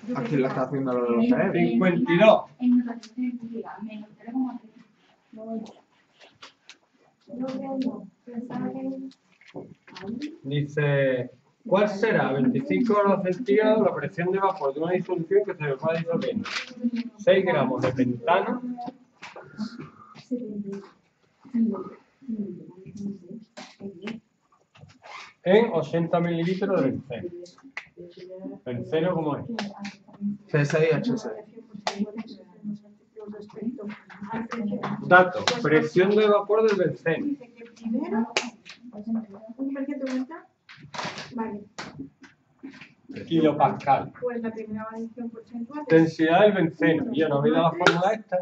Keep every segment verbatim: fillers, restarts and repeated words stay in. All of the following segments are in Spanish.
Aquí lo está haciendo lo de los cerebros. cincuenta y dos. Dice, ¿cuál será? veinticinco grados centígrados la presión de vapor de una disolución que se va disolviendo. seis gramos de pentano en ochenta mililitros de benceno. ¿Benceno cómo es? C seis H seis. Dato, presión de vapor del benceno. Vale. Kilopascal. Pues la primera variación porcentual. Densidad del benceno. ¿Ya no habéis dado la fórmula esta?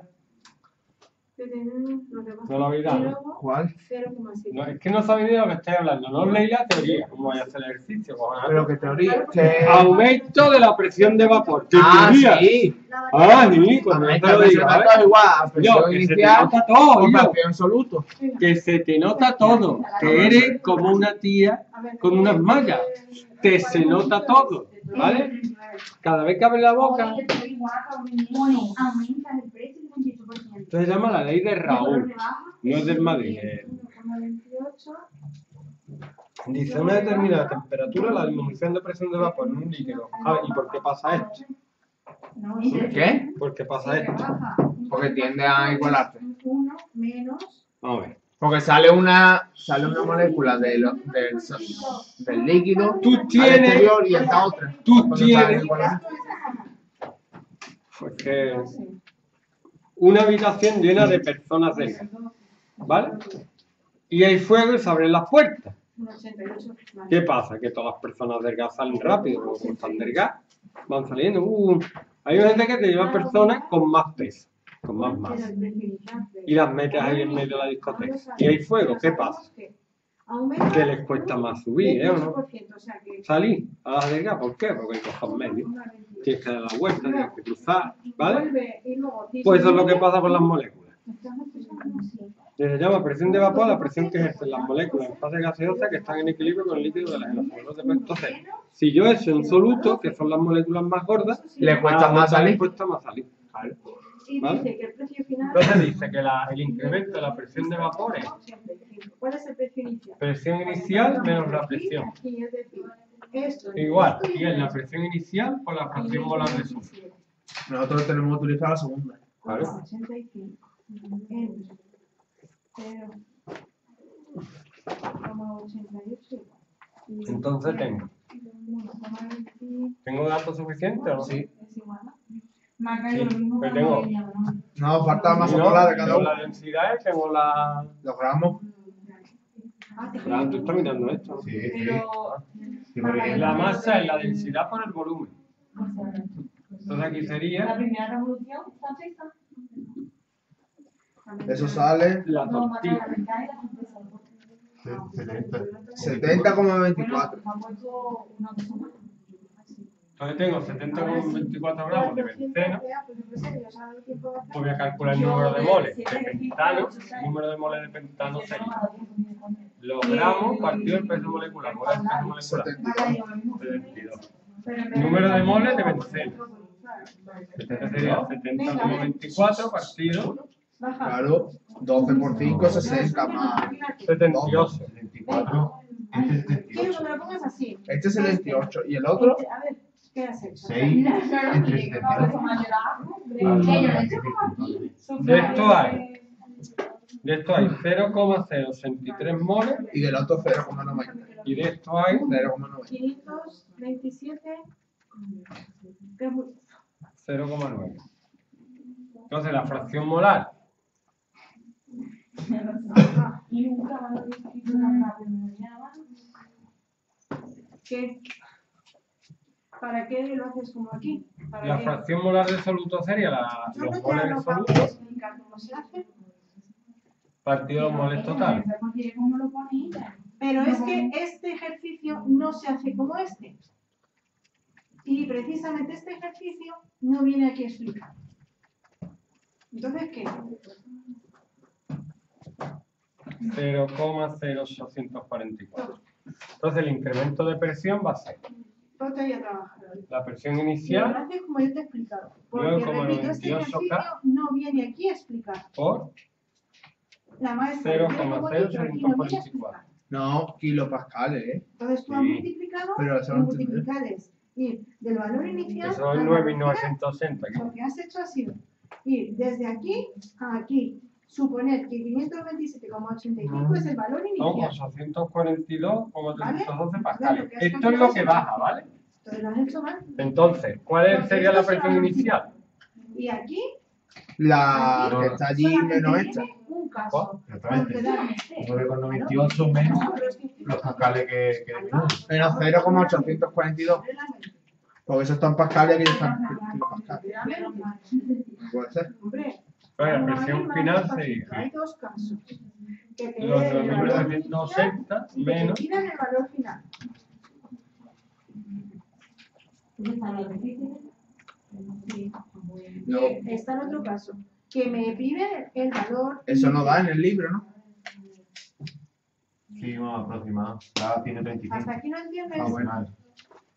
No la habéis dado. ¿Cuál? No, es que no sabéis de lo que estáis hablando. No os leéis la teoría. ¿Cómo vais a hacer el ejercicio? Pero qué teoría. Que... Aumento de la presión de vapor. ¿Qué Ah, teoría? sí. Ah, sí, cuando no te lo digo, Aumenta ¿vale? igual a presión No, que se te inicial nota todo, o yo. presión absoluto. Que se te nota todo. Que eres como una tía con unas mallas. Te se nota todo, ¿vale? Cada vez que abres la boca. Esto se llama la ley de Raúl. No es del Madrid. eh. Dice, a una determinada temperatura la disminución de presión de vapor en un líquido. Ah, ¿y por qué pasa esto? ¿Qué? ¿Por qué pasa esto? Porque tiende a igualarse. Vamos a ver. Porque sale una sale una molécula de lo- del, so- del líquido Tú al tienes- exterior y esta otra. tú Cuando tienes- salen igualadas. Pues que una habitación llena de personas delgadas, ¿vale? Y hay fuego y se abren las puertas. ¿Qué pasa? Que todas las personas delgadas salen rápido, como están delgadas, van saliendo. Uh, hay gente que te lleva personas con más peso, con más masa, y las metes ahí en medio de la discoteca. Y hay fuego, ¿qué pasa? Que les cuesta más subir, ¿eh? ¿O no? Salir a las delgadas, ¿por qué? Porque hay cosas medios. Tienes que dar la vuelta, tienes que cruzar, ¿vale? Pues eso es lo que pasa con las moléculas. Se llama presión de vapor la presión que ejercen las moléculas en fase gaseosa que están en equilibrio con el líquido de la generación. Entonces, si yo echo en soluto, que son las moléculas más gordas, Le cuesta a las más otras salir. les cuesta más salir. ¿Vale? Y ¿Vale? dice que el precio final. Entonces dice que la- el incremento de la presión de vapor es ¿Cuál es el precio inicial? presión inicial menos la presión. Y es decir, esto Igual, y es la presión inicial por la fracción molar de sulfuro. Nosotros tenemos que utilizar la segunda. ¿Vale? ochenta y cinco entre cero coma ochenta y ocho. Entonces tengo. ¿Tengo datos suficientes o no? Sí. Es igual, ¿no? Sí, pero tengo. No, falta masa No, molar de cada tengo uno. la densidad y tengo la. Los gramos. Ah, tú estás mirando esto. Sí, sí. Pero Sí, porque La masa es la densidad por el volumen. Entonces aquí La sería primera revolución francesa. eso sale la No, tortilla. mata la mitad y la francesa. setenta coma veinticuatro. Bueno, me ha puesto una cosa más. Entonces tengo setenta coma veinticuatro gramos de benceno. Pues voy a calcular el número de moles de pentano. El número de moles de pentano sería los gramos partido el peso molecular. ¿Cuál es el peso molecular? setenta y dos. Número de moles de benceno. Entonces sería setenta coma veinticuatro partido Claro, doce por cinco, sesenta más. setenta y ocho. veinticuatro. quiero que me lo pongas así. Este es el veintiocho. ¿Y el otro? A ver, ¿qué has hecho? seis entre setenta. De esto hay, de esto hay cero coma cero ochenta y tres moles Y del otro cero coma noventa. y de esto hay cero coma noventa. quinientos veintisiete gramos. cero coma nueve. Entonces la fracción molar Y nunca me lo he escrito tan rápido. ¿Qué? ¿Para qué lo haces como aquí? ¿Para La qué? fracción molar de soluto sería la, No, los no te moles lo de puedo soluto explicar cómo se hace. partido los moles totales. ¿Cómo lo ponéis? Pero es que este ejercicio no se hace como este. Y precisamente este ejercicio no viene aquí explicado. Entonces, ¿qué? cero coma cero ochocientos cuarenta y cuatro. Entonces el incremento de presión va a ser Ponte ahí a trabajar. La presión Y lo inicial haces como yo te he explicado. Porque, nueve coma repito, este noventa y ocho K. ejercicio no viene aquí a explicar. por La maestra cero lo tiene coma como cero dicho, aquí seiscientos no viene a cuarenta y explicar. cuatro. No, kilopascales, ¿eh? Entonces tú has Sí. multiplicado, Pero eso y no entendí. multiplicar es ir del valor inicial Eso al es valor nueve mil final. novecientos sesenta. Lo que has hecho ha sido ir desde aquí a aquí. Suponer que quinientos veintisiete coma ochenta y cinco es el valor Son inicial. ochocientos cuarenta y dos coma trescientos doce ¿Vale? pascales. Lo que has Esto es lo cambiado que es- baja, ¿vale? Entonces lo has hecho mal. Entonces, ¿cuál es- Porque sería esto la es el presión valor inicial? Y aquí, La aquí que está allí solamente menos viene esta. un caso. Exactamente. Concretamente. nueve coma noventa y ocho menos los pascales que, que Menos cero coma ochocientos cuarenta y dos. Porque eso está en pascales y aquí están kilopascales. No puede ser. Hombre, Pues la ahora presión mismo final hay sería dos casos. Que te los den el nueve mil valor novecientos inicial sesenta y que te menos pidan el valor final. No. Y está en otro caso, que me pide el valor. Eso no da en el libro, ¿no? sí, más aproximado. Da ciento treinta y cinco. Hasta aquí no entiendes. Ah, bueno.